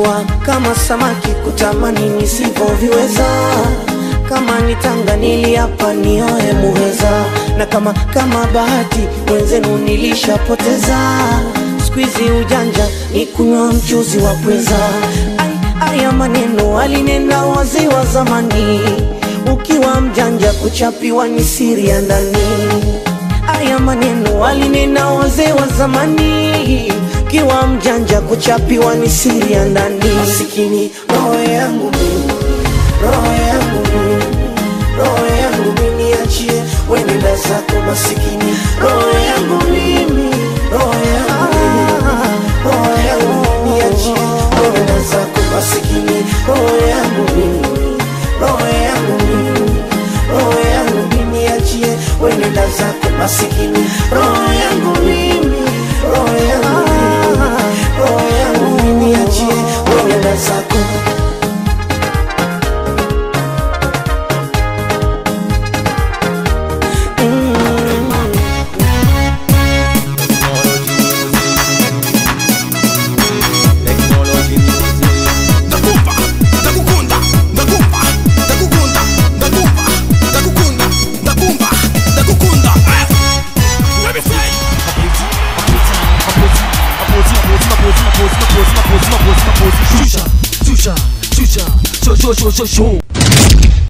kuwa kama samaki kutamani nisivyoviweza. Kama nitanga niliapa nioe muheza, na kama bahati wenzenu nilishapoteza. Squeezy ujanja ni kunywa mchuzi wa pweza. Aya maneno alinena wazee wa zamani, ukiwa mjanja kuchapiwa ni siri ya ndani. Aya maneno alinena wazee wa zamani, ukiwa mjanja kuchapiwa ni siri ya ndani. Masikini roho yangu mimi, roho yangu mimi, roho yangu mimi niachie wenda zako. Masikini roho yangu mimi, roho yangu mimi, roho yangu mimi niachie wenda zako. Masikini roho yangu mimi, roho yangu mimi, roho yangu mimi niachie wenda zako. Masikini roho yangu mimi, roho yangu mimi, roho yangu mimi niachie wenda zako. Show.